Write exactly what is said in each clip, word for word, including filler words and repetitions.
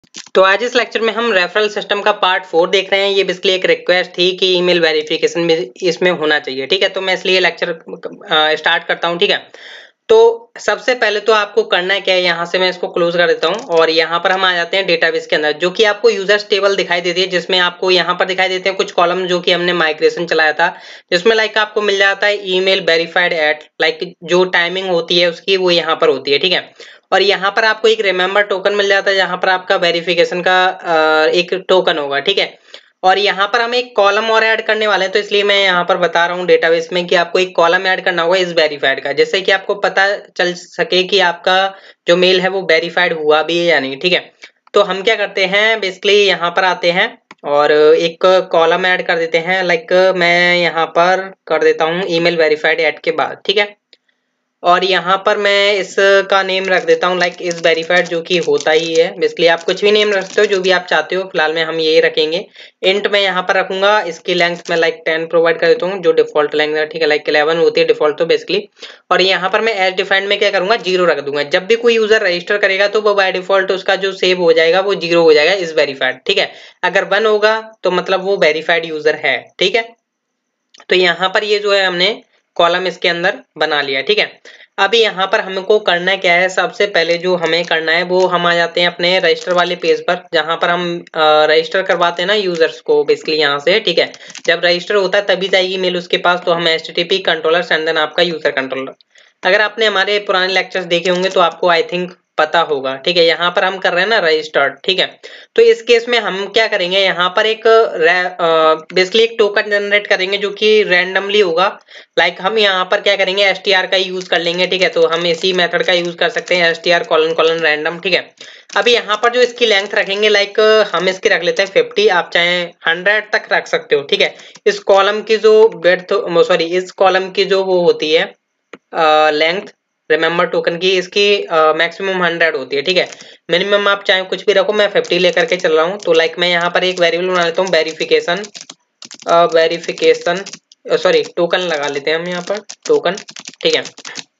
तो आज इस लेक्चर में हम रेफरल सिस्टम का पार्ट फोर देख रहे हैं। ये बेसिकली एक रिक्वेस्ट थी कि ईमेल वेरिफिकेशन में इसमें होना चाहिए, ठीक है। तो मैं इसलिए लेक्चर स्टार्ट करता हूं, ठीक है। तो सबसे पहले तो आपको करना क्या है, यहाँ से मैं इसको क्लोज कर देता हूँ और यहाँ पर हम आ जाते हैं डेटाबेस के अंदर, जो कि आपको यूजर्स टेबल दिखाई देती है, जिसमें आपको यहाँ पर दिखाई देते हैं कुछ कॉलम जो कि हमने माइग्रेशन चलाया था, जिसमें लाइक आपको मिल जाता है ईमेल वेरीफाइड एट, लाइक जो टाइमिंग होती है उसकी वो यहाँ पर होती है, ठीक है। और यहाँ पर आपको एक रिमेंबर टोकन मिल जाता है, जहां पर आपका वेरिफिकेशन का एक टोकन होगा, ठीक है। और यहाँ पर हम एक कॉलम और ऐड करने वाले हैं, तो इसलिए मैं यहाँ पर बता रहा हूँ डेटाबेस में कि आपको एक कॉलम ऐड करना होगा इस वेरीफाइड का, जिससे कि आपको पता चल सके कि आपका जो मेल है वो वेरीफाइड हुआ भी है या नहीं, ठीक है। तो हम क्या करते हैं, बेसिकली यहाँ पर आते हैं और एक कॉलम ऐड कर देते हैं। लाइक मैं यहाँ पर कर देता हूँ ईमेल वेरीफाइड एट के बाद, ठीक है। और यहाँ पर मैं इसका नेम रख देता हूँ लाइक इज वेरीफाइड, जो कि होता ही है। बेसिकली आप कुछ भी नेम रख सकते हो जो भी आप चाहते हो, फिलहाल में हम यही रखेंगे। इंट में यहाँ पर रखूंगा, इसकी लेंथ मैं लाइक टेन प्रोवाइड कर देता हूँ, जो डिफॉल्ट लेंथ है, ठीक है। लाइक इलेवन होती है डिफॉल्ट तो बेसिकली। और यहाँ पर मैं एज डिफाइंड में क्या करूंगा, जीरो रख दूंगा। जब भी कोई यूजर रजिस्टर करेगा तो वो बाय डिफॉल्ट उसका जो सेव हो जाएगा वो जीरो हो जाएगा, इज वेरीफाइड, ठीक है। अगर वन होगा तो मतलब वो वेरीफाइड यूजर है, ठीक है। तो यहाँ पर ये जो है हमने कॉलम इसके अंदर बना लिया, ठीक है। अभी यहाँ पर हमको करना क्या है, सबसे पहले जो हमें करना है वो हम आ जाते हैं अपने रजिस्टर वाले पेज पर, जहां पर हम रजिस्टर करवाते हैं ना यूजर्स को, बेसिकली यहाँ से, ठीक है। जब रजिस्टर होता है तभी जाएगी मेल उसके पास, तो हम H T T P controller and then आपका यूजर कंट्रोलर। अगर आपने हमारे पुराने लेक्चर्स देखे होंगे तो आपको आई थिंक पता होगा, ठीक है। यहाँ पर हम कर रहे हैं ना रजिस्टर्ड, ठीक है। तो इस केस में हम क्या करेंगे, यहाँ पर एक बेसिकली एक टोकन जनरेट करेंगे जो कि रैंडमली होगा। लाइक हम यहाँ पर क्या करेंगे, एस टी आर का यूज कर लेंगे, ठीक है। तो हम इसी मेथड का यूज कर सकते हैं, S T R colon colon random, ठीक है। अभी यहाँ पर जो इसकी लेंथ रखेंगे, लाइक हम इसकी रख लेते हैं फिफ्टी, आप चाहे हंड्रेड तक रख सकते हो, ठीक है। इस कॉलम की जो बेड्थ, सॉरी इस कॉलम की जो वो होती है लेंथ रिमेंबर टोकन की, इसकी मैक्सिमम हंड्रेड होती है, ठीक है। मिनिमम आप चाहे कुछ भी रखो, मैं फिफ्टी लेकर के चल रहा हूँ। तो लाइक मैं यहाँ पर एक वेरिएबल बना लेता हूँ, वेरिफिकेशन वेरिफिकेशन सॉरी टोकन लगा लेते हैं हम यहाँ पर, टोकन, ठीक है।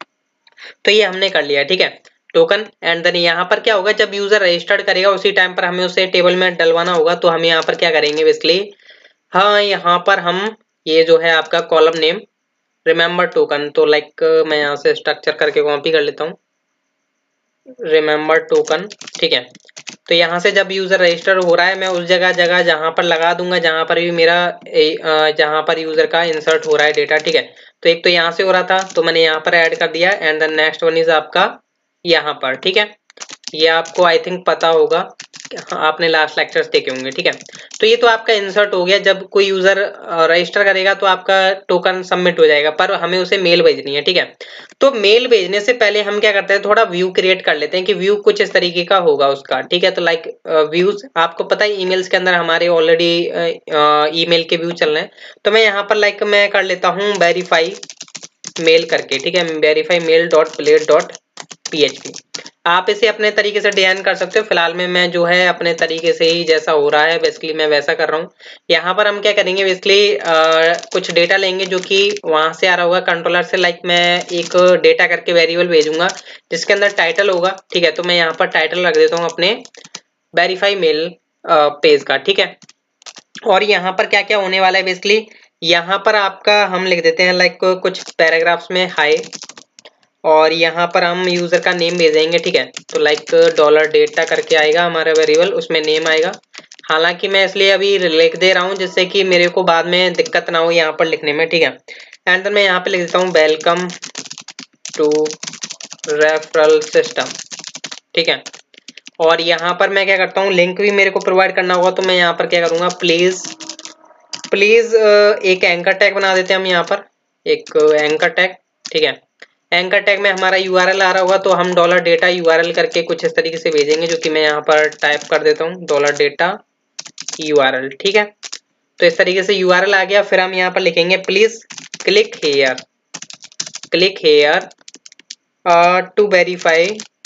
तो ये हमने कर लिया, ठीक है, टोकन। एंड देन यहाँ पर क्या होगा, जब यूजर रजिस्टर्ड करेगा उसी टाइम पर हमें उसे टेबल में डलवाना होगा। तो हम यहाँ पर क्या करेंगे बेसिकली, हाँ यहाँ पर हम ये जो है आपका कॉलम नेम रिमेंबर टोकन, तो लाइक मैं यहाँ से स्ट्रक्चर करके कॉपी कर लेता हूँ, रिमेंबर टोकन, ठीक है। तो यहाँ से जब यूजर रजिस्टर हो रहा है, मैं उस जगह जगह जहां पर लगा दूंगा जहां पर भी मेरा जहां पर यूजर का इंसर्ट हो रहा है डेटा, ठीक है। तो एक तो यहाँ से हो रहा था तो मैंने यहाँ पर ऐड कर दिया, and then next one is आपका यहाँ पर, ठीक है। ये आपको आई थिंक पता होगा, आपने लास्ट लेक्चर्स देखे होंगे, ठीक है। तो ये तो आपका इंसर्ट हो गया। जब कोई यूजर रजिस्टर करेगा तो आपका टोकन सबमिट हो जाएगा, पर हमें उसे मेल भेजनी है, ठीक है। तो मेल भेजने से पहले हम क्या करते हैं, थोड़ा व्यू क्रिएट कर लेते हैं कि व्यू कुछ इस तरीके का होगा उसका, ठीक है। तो लाइक व्यूज आपको पता है ईमेल्स के अंदर हमारे ऑलरेडी ईमेल के व्यू चल रहे हैं। तो मैं यहाँ पर लाइक मैं कर लेता हूँ वेरीफाई मेल करके, ठीक है, verify mail dot blade dot P H P. आप इसे अपने तरीके से डिजाइन कर सकते हो, फिलहाल में मैं जो है अपने तरीके से ही जैसा हो रहा है बेसिकली मैं वैसा कर रहा हूँ। यहाँ पर हम क्या करेंगे, बेसिकली कुछ डेटा लेंगे जो कि वहां से आ रहा होगा कंट्रोलर से। लाइक मैं एक डेटा करके वेरिएबल भेजूंगा जिसके अंदर टाइटल होगा, ठीक है। तो मैं यहाँ पर टाइटल रख देता हूँ अपने वेरीफाई मेल पेज का, ठीक है। और यहाँ पर क्या क्या होने वाला है, बेसिकली यहाँ पर आपका हम लिख देते हैं लाइक कुछ पैराग्राफ्स में हाई, और यहाँ पर हम यूजर का नेम भेजेंगे, ठीक है। तो लाइक डॉलर डेटा करके आएगा हमारा वेरिएबल, उसमें नेम आएगा। हालांकि मैं इसलिए अभी लिख दे रहा हूँ जिससे कि मेरे को बाद में दिक्कत ना हो यहाँ पर लिखने में, ठीक है। एंड मैं यहाँ पे लिख देता हूँ वेलकम टू रेफरल सिस्टम, ठीक है। और यहाँ पर मैं क्या करता हूँ, लिंक भी मेरे को प्रोवाइड करना होगा, तो मैं यहाँ पर क्या करूंगा, प्लीज प्लीज एक एंकर टैग बना देते हैं हम यहाँ पर, एक एंकर टैग, ठीक है। एंकर टैग में हमारा यूआरएल आ रहा होगा, तो हम डॉलर डेटा यूआरएल करके कुछ इस तरीके से भेजेंगे, जो कि मैं यहाँ पर टाइप कर देता हूँ, डॉलर डेटा यूआरएल, ठीक है। तो इस तरीके से यूआरएल आ गया। फिर हम यहाँ पर लिखेंगे please click here click here to verify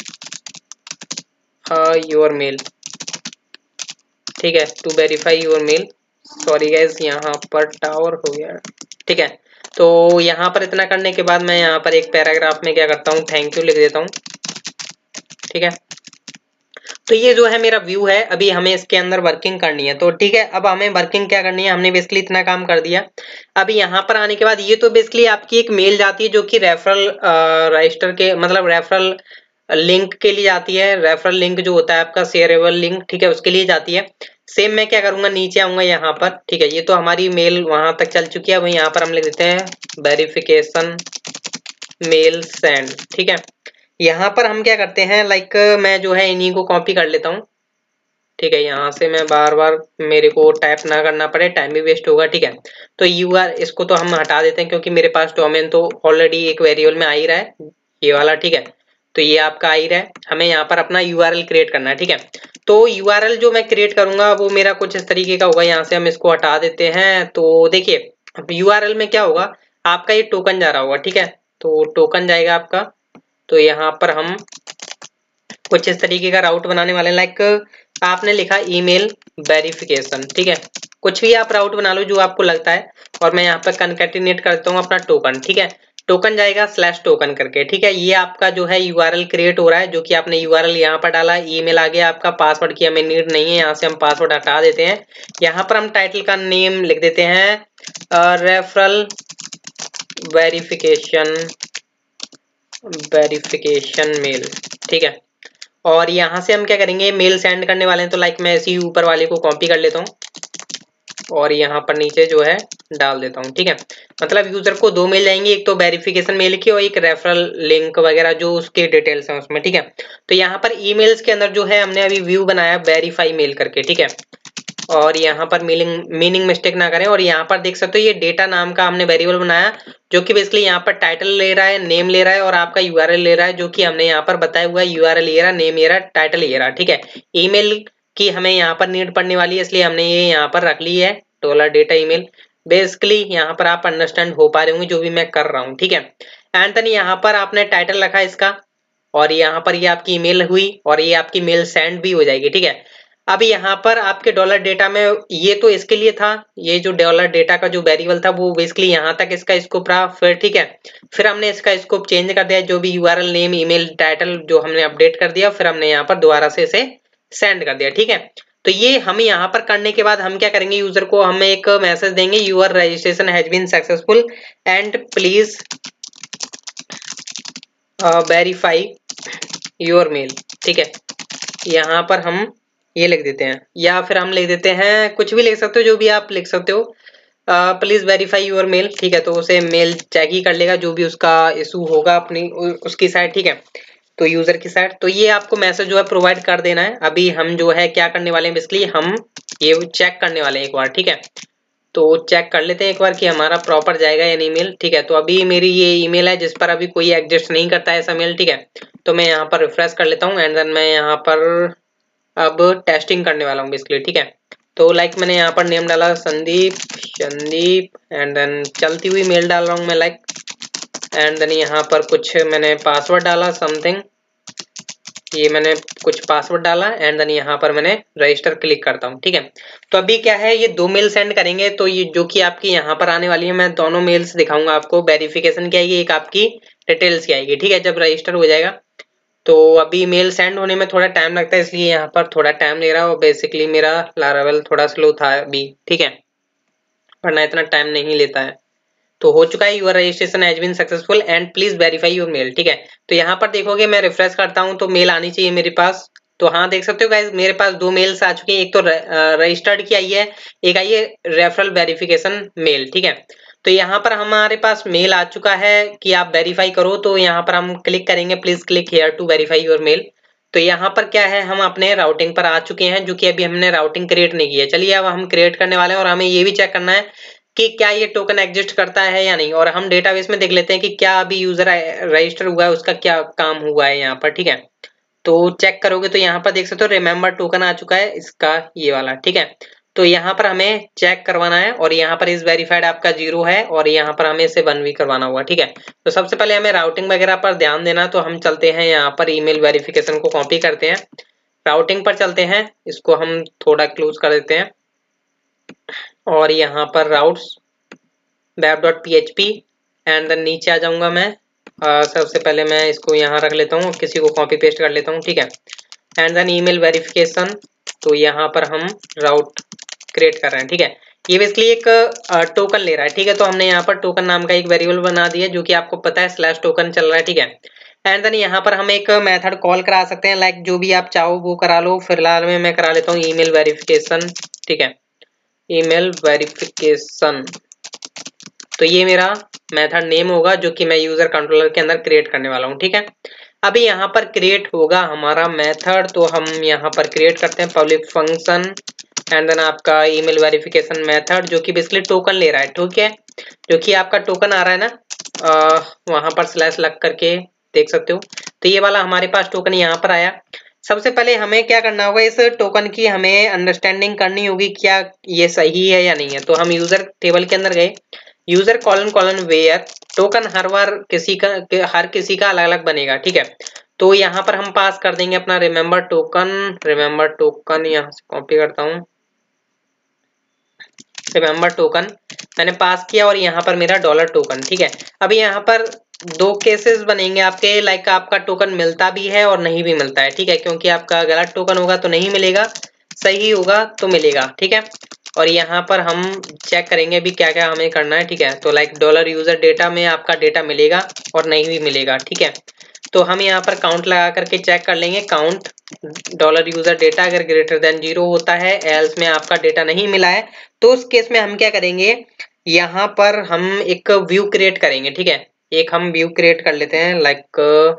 your mail, ठीक है, to verify your mail. Sorry guys यहाँ पर टावर हो गया, ठीक है। तो यहाँ पर इतना करने के बाद मैं यहाँ पर एक पैराग्राफ में क्या करता हूँ, थैंक यू लिख देता हूँ, ठीक है। तो ये जो है मेरा व्यू है, अभी हमें इसके अंदर वर्किंग करनी है। तो ठीक है, अब हमें वर्किंग क्या करनी है, हमने बेसिकली इतना काम कर दिया। अभी यहाँ पर आने के बाद ये तो बेसिकली आपकी एक मेल जाती है जो कि रेफरल रजिस्टर के मतलब रेफरल लिंक के लिए जाती है। रेफरल लिंक जो होता है आपका शेयरेबल लिंक, ठीक है, उसके लिए जाती है। सेम मैं क्या करूंगा, नीचे आऊंगा यहाँ पर, ठीक है, ये तो हमारी मेल वहां तक चल चुकी है। वही यहाँ पर हम लिख देते हैं वेरिफिकेशन मेल सेंड, ठीक है। यहाँ पर हम क्या करते हैं, लाइक मैं जो है इन्हीं को कॉपी कर लेता हूँ, ठीक है। यहाँ से मैं बार बार मेरे को टाइप ना करना पड़े, टाइम भी वेस्ट होगा, ठीक है। तो यूआर इसको तो हम हटा देते हैं क्योंकि मेरे पास डोमेन तो ऑलरेडी एक वेरिएबल में आ ही रहा है, ये वाला, ठीक है। तो ये आपका आ ही रहा है, हमें यहाँ पर अपना यूआरएल क्रिएट करना है, ठीक है। तो यूआरएल जो मैं क्रिएट करूंगा वो मेरा कुछ इस तरीके का होगा। यहाँ से हम इसको हटा देते हैं। तो देखिए यूआरएल में क्या होगा, आपका ये टोकन जा रहा होगा, ठीक है। तो टोकन जाएगा आपका। तो यहाँ पर हम कुछ इस तरीके का राउट बनाने वाले हैं। लाइक आपने लिखा ईमेल वेरिफिकेशन, ठीक है, कुछ भी आप राउट बना लो जो आपको लगता है। और मैं यहाँ पर कनकैटिनेट करता हूँ अपना टोकन, ठीक है। टोकन जाएगा स्लैश टोकन करके, ठीक है। ये आपका जो है यूआरएल क्रिएट हो रहा है, जो कि आपने यूआरएल यहाँ पर डाला, ईमेल आ गया आपका, पासवर्ड की हमें नीड नहीं है, यहाँ से हम पासवर्ड हटा देते हैं। यहाँ पर हम टाइटल का नेम लिख देते हैं रेफरल वेरिफिकेशन वेरिफिकेशन मेल, ठीक है। और यहाँ से हम क्या करेंगे, मेल सेंड करने वाले हैं। तो लाइक मैं इसी ऊपर वाले को कॉपी कर लेता हूँ और यहाँ पर नीचे जो है डाल देता हूँ, ठीक है। मतलब यूजर को दो मेल जाएंगे, एक तो वेरिफिकेशन मेल की और एक रेफरल लिंक वगैरह जो उसके डिटेल्स हैं उसमें, ठीक है। तो यहाँ पर ईमेल्स के अंदर जो है हमने अभी व्यू बनाया वेरीफाई मेल करके, ठीक है। और यहाँ पर मीनिंग मीनिंग मिस्टेक ना करें। और यहाँ पर देख सकते हो ये डेटा नाम का हमने वेरिएबल बनाया, जो कि बेसिकली यहाँ पर टाइटल ले रहा है, नेम ले रहा है और आपका यूआरएल ले रहा है, जो कि हमने यहाँ पर बताया हुआ है। यूआरएल ये रहा, नेम ये रहा, टाइटल ये रहा, ठीक है। ईमेल की हमें यहाँ पर नीड पड़ने वाली है, इसलिए हमने ये यहाँ पर रख ली है डॉलर डेटा ईमेल। बेसिकली यहाँ पर आप अंडरस्टैंड हो पा रहे होंगे जो भी मैं कर रहा हूँ, ठीक है। एंड देन यहाँ पर आपने टाइटल रखा इसका, और यहाँ पर ये आपकी ईमेल हुई और ये आपकी मेल सेंड भी हो जाएगी, ठीक है। अब यहाँ पर आपके डॉलर डेटा में ये तो इसके लिए था, ये जो डॉलर डेटा का जो वेरिएबल था वो बेसिकली यहाँ तक इसका स्कोप रहा, फिर ठीक है। फिर हमने इसका स्कोप चेंज कर दिया, जो भी यूआरएल नेम ईमेल टाइटल जो हमने अपडेट कर दिया, फिर हमने यहाँ पर दोबारा से इसे सेंड कर दिया, ठीक है। तो ये हम यहाँ पर करने के बाद हम क्या करेंगे, यूजर को हम एक मैसेज देंगे, your registration has been successful and please verify your mail, ठीक है। यहाँ पर हम ये लिख देते हैं, या फिर हम लिख देते हैं, कुछ भी लिख सकते हो, जो भी आप लिख सकते हो, प्लीज वेरीफाई योर मेल, ठीक है। तो उसे मेल चेक ही कर लेगा जो भी उसका इशू होगा अपनी उसकी साइड, ठीक है, तो यूजर की साइड। तो ये आपको मैसेज जो है प्रोवाइड कर देना है। अभी हम जो है क्या करने वाले हैं, बेसिकली हम ये चेक करने वाले हैं एक बार, ठीक है। तो चेक कर लेते हैं एक बार कि हमारा प्रॉपर जाएगा या नहीं मेल, ठीक है। तो अभी मेरी ये ईमेल है जिस पर अभी कोई एग्जिस्ट नहीं करता है ऐसा मेल, ठीक है। तो मैं यहाँ पर रिफ्रेश कर लेता हूँ एंड देन मैं यहाँ पर अब टेस्टिंग करने वाला हूँ बेसिकली, ठीक है। तो लाइक मैंने यहाँ पर नेम डाला संदीप संदीप एंड देन चलती हुई मेल डाल रहा हूँ मैं, लाइक एंड देन यहाँ पर कुछ मैंने पासवर्ड डाला समथिंग, ये मैंने कुछ पासवर्ड डाला एंड देन यहाँ पर मैंने रजिस्टर क्लिक करता हूँ, ठीक है। तो अभी क्या है, ये दो मेल सेंड करेंगे, तो ये जो कि आपकी यहाँ पर आने वाली है, मैं दोनों मेल्स दिखाऊंगा आपको। वेरिफिकेशन की आएगी, एक आपकी डिटेल्स की आएगी, ठीक है, जब रजिस्टर हो जाएगा। तो अभी मेल सेंड होने में थोड़ा टाइम लगता है, इसलिए यहाँ पर थोड़ा टाइम ले रहा है। और बेसिकली मेरा लारावेल थोड़ा स्लो था अभी, ठीक है, वरना इतना टाइम नहीं लेता है। तो हो चुका है, your registration has been successful and please verify your mail, ठीक है। तो यहाँ पर देखोगे मैं रिफ्रेश करता हूँ तो मेल आनी चाहिए मेरे पास। तो हाँ देख सकते हो गाइस, मेरे पास दो मेल्स आ चुके हैं, एक तो रजिस्टर्ड की आई है, एक आई है रेफरल वेरिफिकेशन मेल, ठीक है। तो यहाँ पर हमारे पास मेल आ चुका है कि आप वेरीफाई करो। तो यहाँ पर हम क्लिक करेंगे, please click here to verify your mail. तो यहाँ पर क्या है, हम अपने राउटिंग पर आ चुके हैं, जो कि अभी हमने राउटिंग क्रिएट नहीं की है। चलिए अब हम क्रिएट करने वाले हैं और हमें ये भी चेक करना है कि क्या ये टोकन एग्जिस्ट करता है या नहीं। और हम डेटाबेस में देख लेते हैं कि क्या अभी यूजर रजिस्टर हुआ है, उसका क्या काम हुआ है यहाँ पर, ठीक है। तो चेक करोगे तो यहाँ पर देख सकते हो रिमेम्बर टोकन आ चुका है इसका, ये वाला, ठीक है। तो यहाँ पर हमें चेक करवाना है और यहाँ पर इस वेरीफाइड आपका जीरो है और यहाँ पर हमें इसे वन भी करवाना होगा, ठीक है। तो सबसे पहले हमें राउटिंग वगैरह पर ध्यान देना, तो हम चलते हैं यहाँ पर ईमेल वेरिफिकेशन को कॉपी करते हैं, राउटिंग पर चलते हैं, इसको हम थोड़ा क्लोज कर देते हैं और यहाँ पर routes web dot P H P and then नीचे आ जाऊंगा मैं। uh, सबसे पहले मैं इसको यहाँ रख लेता हूँ, किसी को कॉपी पेस्ट कर लेता हूँ, ठीक है। एंड देन ईमेल वेरिफिकेशन, तो यहाँ पर हम राउट क्रिएट कर रहे हैं, ठीक है। ये बेसिकली एक टोकन ले रहा है, ठीक है। तो हमने यहाँ पर टोकन नाम का एक वेरिएबल बना दिया जो कि आपको पता है स्लैश टोकन चल रहा है, ठीक है। एंड देन यहाँ पर हम एक मेथड कॉल करा सकते हैं, लाइक जो भी आप चाहो वो करा लो। फिलहाल में मैं करा लेता हूँ ईमेल वेरिफिकेशन, ठीक है, ईमेल वेरिफिकेशन। तो ये मेरा मेथड नेम होगा जो कि मैं यूजर कंट्रोलर के अंदर क्रिएट करने वाला हूँ, ठीक है। अभी यहाँ पर क्रिएट होगा हमारा मेथड, तो हम यहाँ पर क्रिएट करते हैं पब्लिक फंक्शन एंड देन आपका ईमेल वेरिफिकेशन मेथड जो कि बेसिकली टोकन ले रहा है, ठीक है। जो कि आपका टोकन आ रहा है ना, आ, वहां पर स्लैश लग करके देख सकते हो। तो ये वाला हमारे पास टोकन यहाँ पर आया। सबसे पहले हमें क्या करना होगा, इस टोकन की हमें अंडरस्टैंडिंग करनी होगी, क्या ये सही है या नहीं है। तो हम यूजर टेबल के अंदर गए, user colon colon where token, हर बार किसी का हर किसी का अलग अलग बनेगा, ठीक है। तो यहाँ पर हम पास कर देंगे अपना रिमेंबर टोकन, रिमेंबर टोकन यहाँ से कॉपी करता हूँ, रिमेंबर टोकन मैंने पास किया और यहाँ पर मेरा डॉलर टोकन, ठीक है। अभी यहाँ पर दो केसेस बनेंगे आपके, लाइक आपका टोकन मिलता भी है और नहीं भी मिलता है, ठीक है। क्योंकि आपका गलत टोकन होगा तो नहीं मिलेगा, सही होगा तो मिलेगा, ठीक है। और यहाँ पर हम चेक करेंगे अभी क्या क्या हमें करना है, ठीक है। तो लाइक डॉलर यूजर डेटा में आपका डेटा मिलेगा और नहीं भी मिलेगा, ठीक है। तो हम यहाँ पर काउंट लगा करके चेक कर लेंगे, काउंट डॉलर यूजर डेटा अगर ग्रेटर देन जीरो होता है, एल्स में आपका डेटा नहीं मिला है, तो उस केस में हम क्या करेंगे, यहाँ पर हम एक व्यू क्रिएट करेंगे, ठीक है। एक हम व्यू क्रिएट कर लेते हैं, लाइक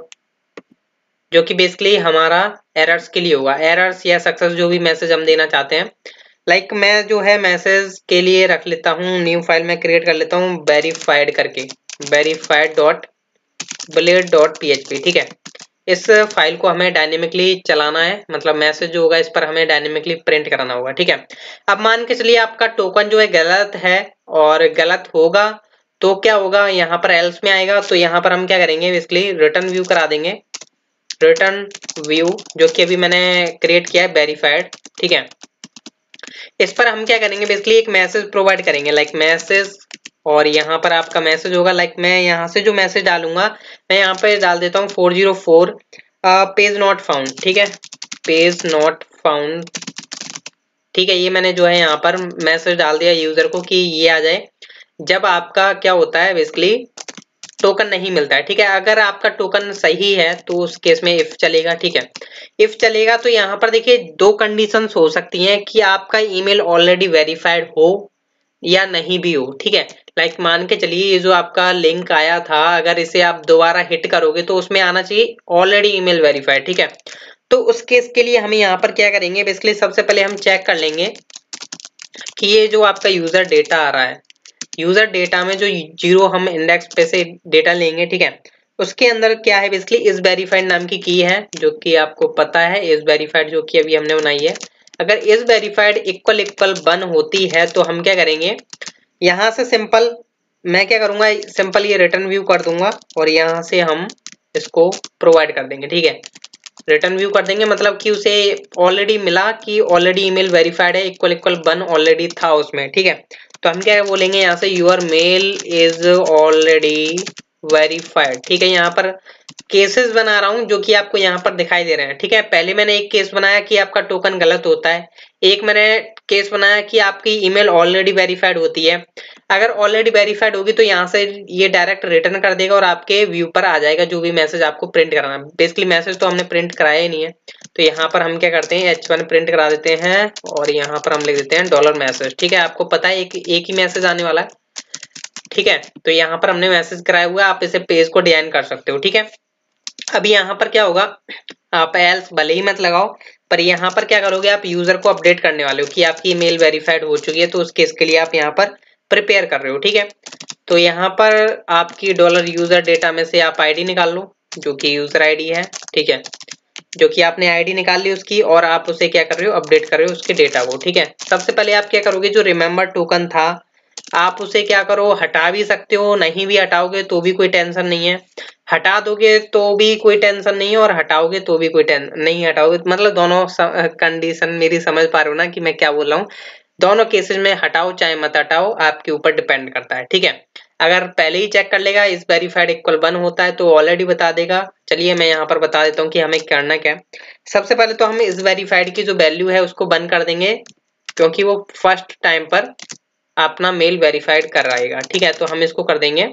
जो कि बेसिकली हमारा एरर्स के लिए होगा, एरर्स या सक्सेस जो भी मैसेज हम देना चाहते हैं। लाइक मैं जो है मैसेज के लिए रख लेता हूँ, न्यू फाइल में क्रिएट कर लेता हूँ वेरीफाइड करके, verified dot blade dot P H P, ठीक है। इस फाइल को हमें डायनेमिकली चलाना है, मतलब मैसेज जो होगा इस पर हमें डायनेमिकली प्रिंट कराना होगा, ठीक है। अब मान के चलिए आपका टोकन जो है गलत है और गलत होगा तो क्या होगा, यहाँ पर एल्स में आएगा। तो यहाँ पर हम क्या करेंगे, बेसिकली रिटर्न व्यू करा देंगे, रिटर्न व्यू जो कि अभी मैंने क्रिएट किया है वेरीफाइड, ठीक है। इस पर हम क्या करेंगे, बेसिकली एक मैसेज प्रोवाइड करेंगे, लाइक मैसेज, और यहाँ पर आपका मैसेज होगा, लाइक मैं यहाँ से जो मैसेज डालूंगा मैं यहाँ पे डाल देता हूँ four zero four page not found, ठीक है, पेज नॉट फाउंड, ठीक है। ये मैंने जो है यहाँ पर मैसेज डाल दिया यूजर को कि ये आ जाए जब आपका क्या होता है, बेसिकली टोकन नहीं मिलता है, ठीक है। अगर आपका टोकन सही है तो उस केस में इफ चलेगा, ठीक है। इफ चलेगा तो यहाँ पर देखिए दो कंडीशंस हो सकती हैं कि आपका ईमेल ऑलरेडी वेरीफाइड हो या नहीं भी हो, ठीक है। लाइक मान के चलिए ये जो आपका लिंक आया था, अगर इसे आप दोबारा हिट करोगे तो उसमें आना चाहिए ऑलरेडी ईमेल वेरीफाइड, ठीक है। तो उस केस के लिए हम यहाँ पर क्या करेंगे, बेसिकली सबसे पहले हम चेक कर लेंगे कि ये जो आपका यूजर डेटा आ रहा है, यूजर डेटा में जो जीरो हम इंडेक्स पे से डेटा लेंगे, ठीक है, उसके अंदर क्या है, बेसिकली इस वेरीफाइड नाम की की है जो कि आपको पता है, इस वेरीफाइड जो कि अभी हमने बनाई है। अगर इस वेरीफाइड इक्वल इक्वल वन होती है तो हम क्या करेंगे, यहाँ से सिंपल मैं क्या करूंगा, सिंपल ये रिटर्न व्यू कर दूंगा और यहाँ से हम इसको प्रोवाइड कर देंगे, ठीक है। रिटर्न व्यू कर देंगे मतलब कि उसे ऑलरेडी मिला कि ऑलरेडी ईमेल वेरीफाइड है, इक्वल इक्वल वन ऑलरेडी था उसमें, ठीक है। तो हम क्या बोलेंगे यहाँ से, your mail is already verified, ठीक है। यहाँ पर केसेस बना रहा हूं जो कि आपको यहाँ पर दिखाई दे रहे हैं, ठीक है। पहले मैंने एक केस बनाया कि आपका टोकन गलत होता है, एक मैंने केस बनाया कि आपकी ईमेल ऑलरेडी वेरीफाइड होती है। अगर ऑलरेडी वेरीफाइड होगी तो यहाँ से ये डायरेक्ट रिटर्न कर देगा और आपके व्यू पर आ जाएगा जो भी मैसेज आपको प्रिंट कराना है। बेसिकली मैसेज तो हमने प्रिंट कराया ही नहीं है, तो यहाँ पर हम क्या करते हैं, एच वन प्रिंट करा देते हैं और यहाँ पर हम लिख देते हैं डॉलर मैसेज, ठीक है। आपको पता है एक एक ही मैसेज आने वाला है, ठीक है। तो यहाँ पर हमने मैसेज कराया हुआ है, आप इसे पेज को डिजाइन कर सकते हो, ठीक है। अभी यहाँ पर क्या होगा, आप एल्स भले ही मत लगाओ, पर यहाँ पर क्या करोगे, आप यूजर को अपडेट करने वाले हो कि आपकी ईमेल वेरीफाइड हो चुकी है, तो उस केस के लिए आप यहाँ पर प्रिपेयर कर रहे हो, ठीक है। तो यहाँ पर आपकी डॉलर यूजर डेटा में से आप आईडी निकाल लो जो कि यूजर आईडी है, ठीक है, जो कि आपने आईडी निकाल ली उसकी, और आप उसे क्या कर रहे हो, अपडेट कर रहे हो उसके डेटा को, ठीक है। सबसे पहले आप क्या करोगे, जो रिमेंबर टोकन था आप उसे क्या करो, हटा भी सकते हो, नहीं भी हटाओगे तो भी कोई टेंशन नहीं है, हटा दोगे तो भी कोई टेंशन नहीं है और हटाओगे तो भी कोई टेंशन नहीं, हटाओगे मतलब दोनों कंडीशन मेरी समझ पा रहे हो ना कि मैं क्या बोल रहा हूँ। दोनों केसेस में हटाओ चाहे मत हटाओ आपके ऊपर डिपेंड करता है, ठीक है। अगर पहले ही चेक कर लेगा इस वेरीफाइड इक्वल वन होता है तो ऑलरेडी बता देगा। चलिए मैं यहाँ पर बता देता हूँ कि हमें करना क्या है। सबसे पहले तो हम इस वेरीफाइड की जो वैल्यू है उसको वन कर देंगे, क्योंकि वो फर्स्ट टाइम पर अपना मेल वेरीफाइड कर रहेगा। ठीक है, तो हम इसको कर देंगे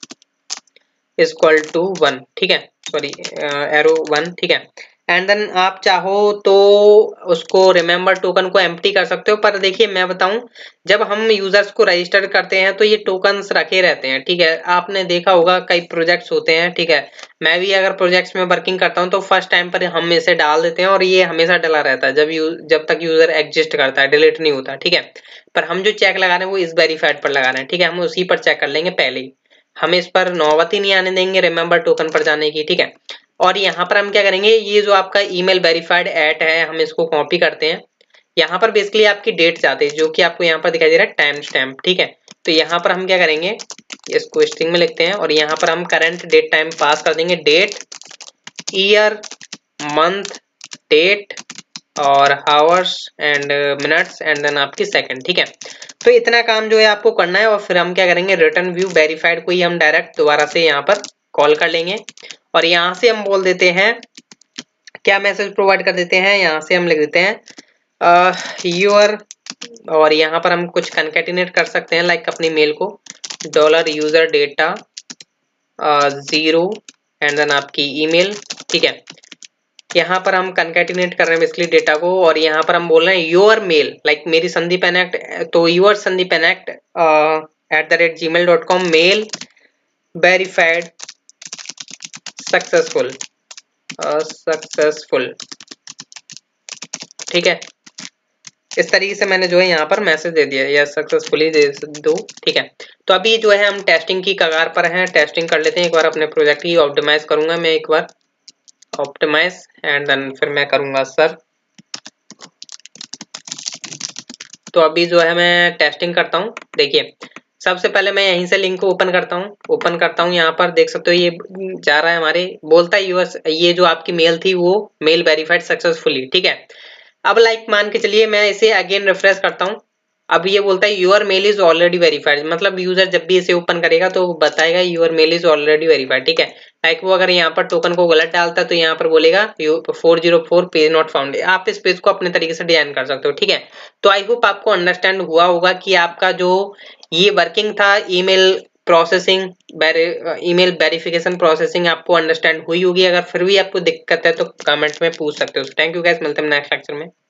इक्वल टू वन। ठीक है, सॉरी एरो वन। ठीक है, एंड देन आप चाहो तो उसको रिमेंबर टोकन को एम्प्टी कर सकते हो, पर देखिए मैं बताऊं, जब हम यूजर्स को रजिस्टर करते हैं तो ये टोकन्स रखे रहते हैं। ठीक है, आपने देखा होगा कई प्रोजेक्ट्स होते हैं। ठीक है, मैं भी अगर प्रोजेक्ट्स में वर्किंग करता हूं तो फर्स्ट टाइम पर हम इसे डाल देते हैं और ये हमेशा डला रहता है जब यू जब तक यूजर एग्जिस्ट करता है, डिलीट नहीं होता। ठीक है, पर हम जो चेक लगा रहे हैं वो इस वेरीफाइड पर लगा रहे हैं। ठीक है, हम उसी पर चेक कर लेंगे पहले ही, हम इस पर नौबत ही नहीं आने देंगे रिमेंबर टोकन पर जाने की। ठीक है, और यहाँ पर हम क्या करेंगे, ये जो आपका ईमेल वेरीफाइड एट है हम इसको कॉपी करते हैं। यहाँ पर बेसिकली आपकी डेट आती है जो कि आपको यहाँ पर दिखाई दे रहा है टाइम स्टैम्प। ठीक है, तो यहाँ पर हम क्या करेंगे, इसको स्ट्रिंग में लिखते हैं और यहाँ पर हम करंट डेट टाइम पास कर देंगे। डेट, ईयर, मंथ, डेट और hours and minutes and then आपकी सेकंड। ठीक है, तो इतना काम जो है आपको करना है और फिर हम क्या करेंगे, रिटर्न व्यू वेरीफाइड को ही हम डायरेक्ट दोबारा से यहाँ पर कॉल कर लेंगे और यहाँ से हम बोल देते हैं, क्या मैसेज प्रोवाइड कर देते हैं, यहाँ से हम लिख देते हैं यूर, और यहाँ पर हम कुछ कनकेटिनेट कर सकते हैं लाइक अपनी मेल को, dollar user data zero and then आपकी ईमेल। ठीक है, यहाँ पर हम कनकेटिनेट कर रहे हैं बेसिकली डेटा को और यहाँ पर हम बोल रहे हैं योर मेल लाइक मेरी संदीप एनेक्ट, तो योर संदीप एनेक्ट at the rate gmail dot com mail verified successful successful. ठीक है, इस तरीके से मैंने जो है यहाँ पर मैसेज दे दिया या सक्सेसफुली दे दो। ठीक है, तो अभी जो है हम टेस्टिंग की कगार पर हैं, टेस्टिंग कर लेते हैं एक बार अपने प्रोजेक्ट की। ऑप्टिमाइज करूंगा मैं एक बार, ऑप्टिमाइज एंड देन फिर मैं करूंगा सर। तो अभी जो है मैं टेस्टिंग करता हूँ। देखिए सबसे पहले मैं यहीं से लिंक को ओपन करता हूँ, ओपन करता हूँ यहाँ पर देख सकते हो ये जा रहा है हमारे, बोलता है यूएस, ये जो आपकी मेल थी वो मेल वेरीफाइड सक्सेसफुली। ठीक है, अब लाइक मान के चलिए मैं इसे अगेन रिफ्रेश करता हूँ, अब ये बोलता है your mail is already verified, मतलब यूजर जब भी इसे ओपन करेगा तो बताएगा your mail is already verified. ठीक है, लाइक वो अगर यहाँ पर टोकन को गलत डालता है तो यहाँ पर बोलेगा four zero four page not found. आप इस पेज को अपने तरीके से डिजाइन कर सकते हो। ठीक है, तो आई होप आपको अंडरस्टैंड हुआ होगा कि आपका जो ये वर्किंग था email processing, email verification processing आपको अंडरस्टैंड हुई होगी। अगर फिर भी आपको दिक्कत है तो कमेंट में पूछ सकते हो। थैंक यू गाइस, मिलते हैं नेक्स्ट लेक्चर में।